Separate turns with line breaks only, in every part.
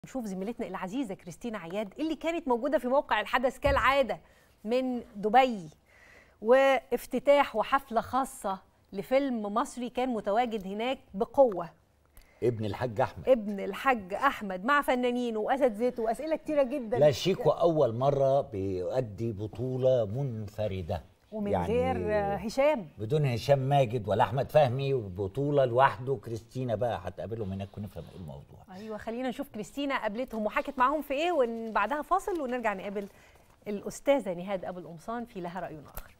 نشوف زميلتنا العزيزة كريستينا عياد اللي كانت موجودة في موقع الحدث كالعادة من دبي، وافتتاح وحفلة خاصة لفيلم مصري كان متواجد هناك بقوة.
ابن الحاج أحمد مع فنانين وأساتذته وأسئلة كتيرة جدا. لا شيكو أول مرة بيؤدي بطولة منفردة
ومن يعني غير هشام،
بدون هشام ماجد ولا أحمد فهمي، وبطولة لوحده. كريستينا بقى هتقابلهم هناك ونفهم ايه الموضوع.
أيوة، خلينا نشوف كريستينا قابلتهم وحكت معاهم في ايه، وبعدها فاصل ونرجع نقابل الأستاذة نهاد أبو القمصان في لها رأي آخر.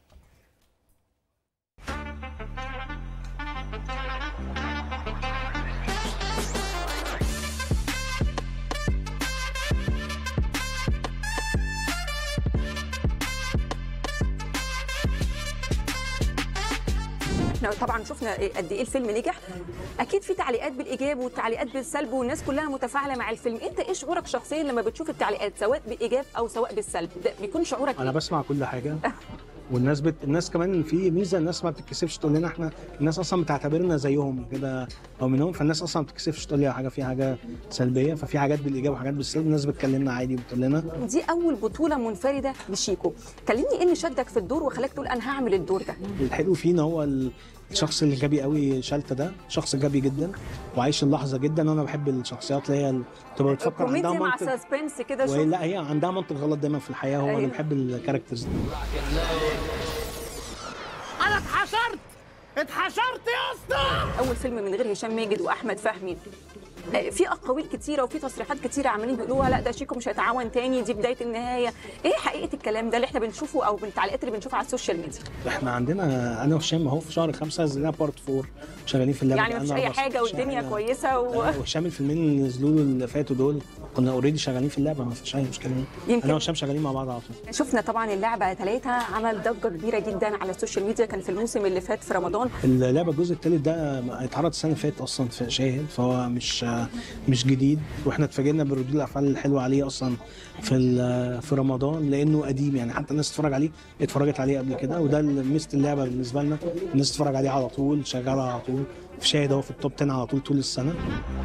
احنا طبعا شفنا قد ايه الفيلم نجح. اكيد في تعليقات بالايجاب وتعليقات بالسلب والناس كلها متفاعله مع الفيلم. انت ايه شعورك شخصيا لما بتشوف التعليقات سواء بالايجاب او سواء بالسلب؟ ده بيكون شعورك
انا بسمع كل حاجه والناس الناس كمان في ميزه، الناس ما بتتكسفش تقول لنا، احنا الناس اصلا بتعتبرنا زيهم كده او منهم، فالناس اصلا ما بتتكسفش تقول لي حاجه في حاجه سلبيه، ففي حاجات بالايجاب وحاجات بالسلب، الناس بتكلمنا عادي بتقول لنا.
دي اول بطوله منفرده لشيكو، كلمني ايه اللي شدك في الدور وخلاك تقول انا هعمل الدور ده؟
الحلو فينا هو الشخص اللي غبي قوي. شلتة ده شخص غبي جدا وعايش اللحظه جدا، وانا بحب الشخصيات اللي هي تبقى بتفكر عندها منطق
مع سسبنس كده.
لا هي عندها منطق غلط دايما في الحياه، هو انا بحب الكاركترز دي.
انا اتحشرت يا اسطى.
اول فيلم من غير هشام ماجد واحمد فهمي، في اقاويل كتيره وفي تصريحات كتيره عمالين بيقولوها لا ده شيكو مش هيتعاون تاني، دي بدايه النهايه. ايه حقيقه الكلام ده اللي احنا بنشوفه او بالتعليقات اللي بنشوفها على السوشيال ميديا؟
احنا عندنا انا وهشام اهو في شهر 5 نزلنا بارت 4 شغالين في اللعبه،
يعني مفيش اي حاجه والدنيا كويسه
وهشام الفيلمين اللي نزلوا اللي فاتوا دول كنا اوريدي شغالين في اللعبه، ما فيش اي مشكله. انا وهشام شغالين مع بعض على طول.
شفنا طبعا اللعبه 3 عمل ضجه كبيره جدا على السوشيال ميديا، كان في الموسم اللي فات في رمضان.
اللعبه الجزء الثالث ده اتعرض السنه اللي فاتت اصلا في شاهد، فهو مش جديد، واحنا اتفاجئنا بردود الافعال الحلوه عليه اصلا في رمضان لانه قديم، يعني حتى الناس اتفرجت عليه قبل كده، وده ميزه اللعبه بالنسبه لنا، الناس تتفرج عليه على طول، شغاله على طول في شاهد اهو في التوب 10 على طول السنه.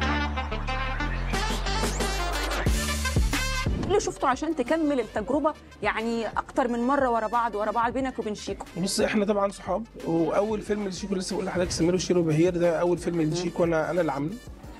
اللي شفته عشان تكمل التجربه يعني اكتر من مره ورا بعض بينك وبين شيكو؟
بص احنا طبعا صحاب، واول فيلم لشيكو لسه بقول لحضرتك سمير وشيرو بهير، ده اول فيلم لشيكو انا اللي عامله.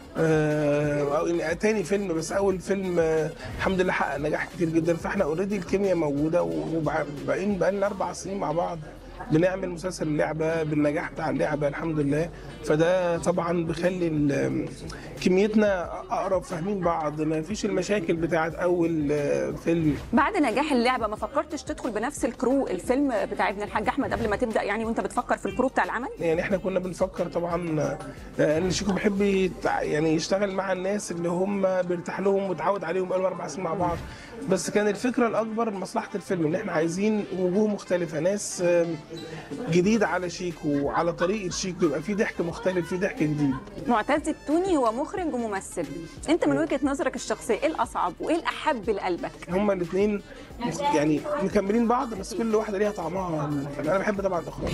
تاني فيلم، بس اول فيلم الحمد لله حقق نجاح كتير جدا، فاحنا اوريدي الكيمياء موجوده، وبقينا بقالنا 4 سنين مع بعض بنعمل مسلسل اللعبه بالنجاح بتاع اللعبه الحمد لله. فده طبعا بيخلي كميتنا اقرب، فاهمين بعض، ما فيش المشاكل بتاعت اول فيلم.
بعد نجاح اللعبه ما فكرتش تدخل بنفس الكرو الفيلم بتاع ابن الحاج احمد قبل ما تبدا يعني، وانت بتفكر في الكرو بتاع العمل؟
يعني احنا كنا بنفكر طبعا ان شيكو بيحب يعني يشتغل مع الناس اللي هم بيرتاح لهم وتعود عليهم، بقالهم 4 سنين مع بعض، بس كان الفكره الاكبر مصلحه الفيلم ان احنا عايزين وجوه مختلفه، ناس جديده على شيكو وعلى طريقه شيكو، يبقى في ضحك مختلف، في ضحك جديد.
معتز التوني هو مخرج وممثل، انت من وجهه نظرك الشخصيه ايه الاصعب وايه الاحب لقلبك؟
هما الاثنين يعني مكملين بعض، بس كل واحده ليها طعمها. انا بحب طبعا الاخراج.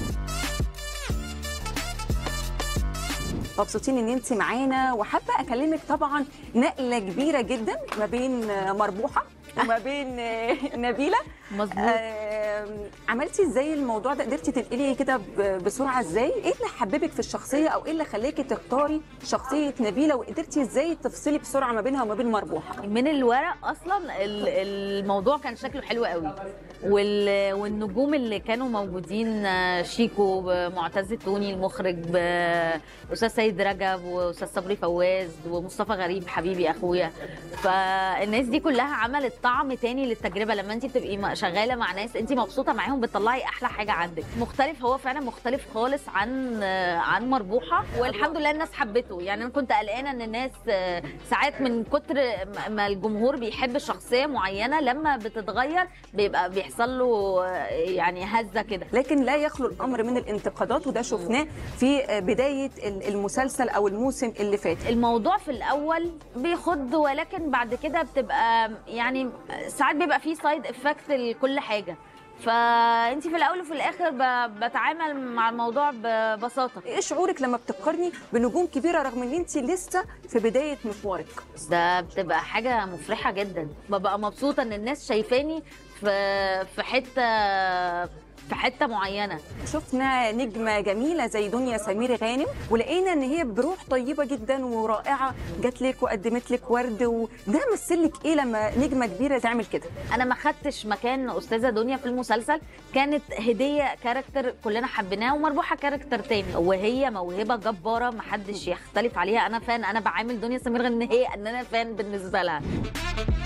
مبسوطين ان انت معانا، وحابه اكلمك طبعا نقله كبيره جدا ما بين مربوحه وما بين نبيله.
مظبوط.
عملتي ازاي الموضوع ده؟ قدرتي تنقلي كده بسرعه ازاي؟ ايه اللي حببك في الشخصيه او ايه اللي خلاكي تختاري شخصيه نبيله، وقدرتي ازاي تفصلي بسرعه ما بينها وما بين مربوحه؟
من الورق اصلا الموضوع كان شكله حلو قوي، والنجوم اللي كانوا موجودين شيكو، معتز التوني المخرج، استاذ سيد رجب واستاذ صبري فواز ومصطفى غريب حبيبي اخويا، فالناس دي كلها عملت طعم تاني للتجربه. لما انت بتبقي شغاله مع ناس انت مبسوطه معاهم بتطلعي احلى حاجه عندك. مختلف، هو فعلا مختلف خالص عن مربوحه، والحمد لله الناس حبته. يعني انا كنت قلقانه ان الناس ساعات من كتر ما الجمهور بيحب شخصيه معينه لما بتتغير بيحصل له يعني هزه كده،
لكن لا يخلو الامر من الانتقادات، وده شفناه في بدايه المسلسل او الموسم اللي فات.
الموضوع في الاول بيخض، ولكن بعد كده بتبقى يعني ساعات بيبقى فيه سايد افكت لكل حاجه. فانت في الاول وفي الاخر بتعامل مع الموضوع ببساطه.
ايه شعورك لما بتقارني بنجوم كبيره رغم ان انت لسه في بدايه مشوارك؟
ده بتبقى حاجه مفرحه جدا، ببقى مبسوطه ان الناس شايفاني في حته معينه.
شفنا نجمه جميله زي دنيا سمير غانم، ولقينا ان هي بروح طيبه جدا ورائعه، جات لك وقدمت لك ورد، وده مثل لك ايه لما نجمه كبيره تعمل كده؟
انا ما خدتش مكان استاذه دنيا في المسلسل، كانت هديه كاركتر كلنا حبيناه، ومربوحه كاركتر تاني، وهي موهبه جباره ما حدش يختلف عليها. انا فان، انا بعامل دنيا سمير غانم ان انا فان بالنسبه لها.